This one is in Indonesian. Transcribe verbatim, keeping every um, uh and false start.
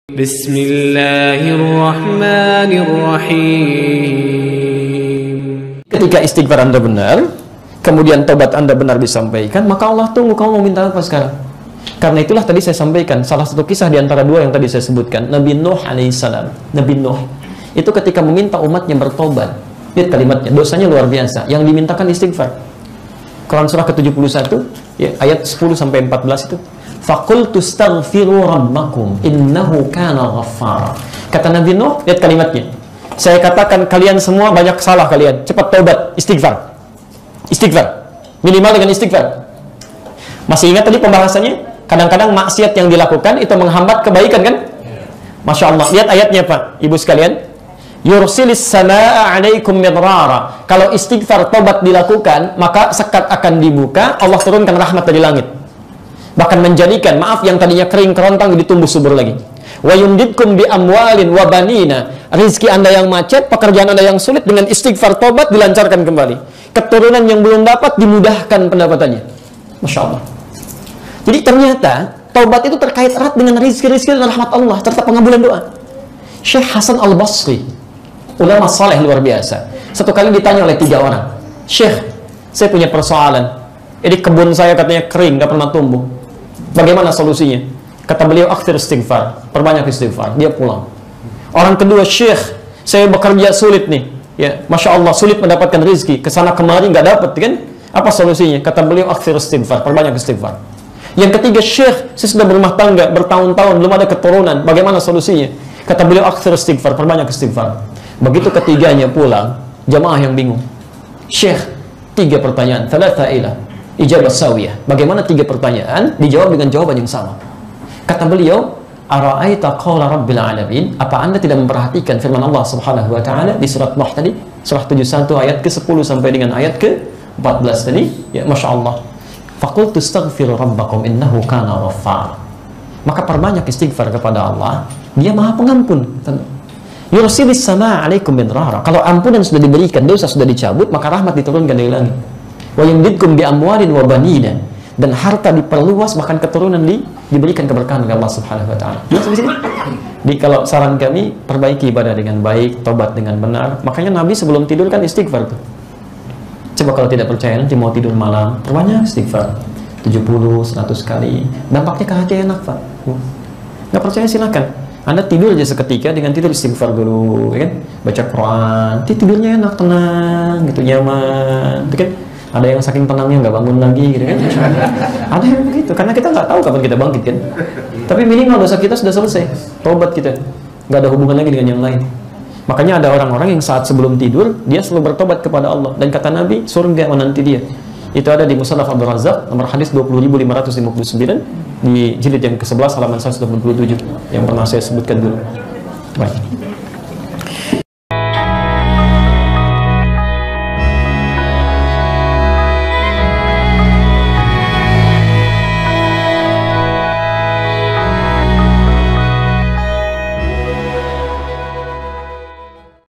Bismillahirrahmanirrahim. Ketika istighfar Anda benar, kemudian tobat Anda benar disampaikan, maka Allah tunggu kamu mau minta apa sekarang. Karena itulah tadi saya sampaikan salah satu kisah di antara dua yang tadi saya sebutkan, Nabi Nuh alaihissalam. Nabi Nuh itu ketika meminta umatnya bertobat, lihat kalimatnya, dosanya luar biasa, yang dimintakan istighfar. Quran surah ke tujuh puluh satu ya, ayat sepuluh sampai empat belas itu, faqultu astaghfiru rabbakum innahu kana ghaffara. Kata Nabi Nuh, lihat kalimatnya, saya katakan kalian semua banyak salah kalian, cepat tobat, istighfar. Istighfar, minimal dengan istighfar. Masih ingat tadi pembahasannya? Kadang-kadang maksiat yang dilakukan itu menghambat kebaikan kan? Masya Allah, lihat ayatnya Pak, Ibu sekalian. Yursilis samaa alaikum midrara. Kalau istighfar tobat dilakukan, maka sekat akan dibuka, Allah turunkan rahmat dari langit. Bahkan menjadikan, maaf, yang tadinya kering kerontang jadi tumbuh subur lagi. Wa yumdidkum bi amwalin wa banina. Rizki Anda yang macet, pekerjaan Anda yang sulit, dengan istighfar tobat dilancarkan kembali. Keturunan yang belum dapat dimudahkan pendapatannya. Masya Allah. Jadi ternyata taubat itu terkait erat dengan rizki-rizki dan rahmat Allah serta pengabulan doa. Syekh Hasan Al-Basri, ulama saleh luar biasa, satu kali ditanya oleh tiga orang, Syekh, saya punya persoalan. Jadi kebun saya katanya kering, gak pernah tumbuh. Bagaimana solusinya? Kata beliau, akthir istighfar, perbanyak istighfar. Dia pulang. Orang kedua, Syekh, saya bekerja sulit nih. Ya, Masya Allah, sulit mendapatkan rezeki. Kesana kemari nggak dapat, kan? Apa solusinya? Kata beliau, akthir istighfar, perbanyak istighfar. Yang ketiga, Syekh, saya sudah berumah tangga bertahun-tahun, belum ada keturunan. Bagaimana solusinya? Kata beliau, akthir istighfar, perbanyak istighfar. Begitu ketiganya pulang, jamaah yang bingung. Syekh, tiga pertanyaan, thalatha ilah, ijabah sawiyah. Bagaimana tiga pertanyaan dijawab dengan jawaban yang sama? Kata beliau, ara'aita qawla rabbil alamin. Apa Anda tidak memperhatikan firman Allah Subhanahu wa taala di surat Nuh tadi, surah tujuh puluh satu ayat ke sepuluh sampai dengan ayat ke empat belas tadi? Ya, Masya Allah. Faqultu astaghfiru rabbakum innahu kana ghaffar. Maka perbanyak istighfar kepada Allah, Dia Maha Pengampun. Yursilis samaa alaikum midrara. Kalau ampunan sudah diberikan, dosa sudah dicabut, maka rahmat diturunkan dari langit. Wa yumdidkum bi amwalin wa banina. Dan harta diperluas, bahkan keturunan di, diberikan keberkahan oleh Allah Subhanahu wa taala. Jadi kalau saran kami, perbaiki ibadah dengan baik, tobat dengan benar. Makanya Nabi sebelum tidur kan istighfar tuh. Coba kalau tidak percaya, nanti mau tidur malam, perbanyak istighfar. tujuh puluh, seratus kali. Dampaknya ke hati enak, Pak. Nggak percaya silakan. Anda tidur aja seketika dengan tidur istighfar dulu, ya kan? Baca Quran, nanti tidurnya enak, tenang, gitu, nyaman, gitu kan? Ada yang saking tenangnya nggak bangun lagi, gitu kan? Ada yang begitu, karena kita nggak tahu kapan kita bangkit, kan? Tapi minimal dosa kita sudah selesai, tobat kita, nggak ada hubungan lagi dengan yang lain. Makanya ada orang-orang yang saat sebelum tidur dia selalu bertobat kepada Allah, dan kata Nabi, surga menanti dia. Itu ada di Musnad Abdul Razak, nomor hadis dua puluh ribu lima ratus lima puluh sembilan, di jilid yang ke sebelas halaman seratus dua puluh tujuh yang pernah saya sebutkan dulu. Baik.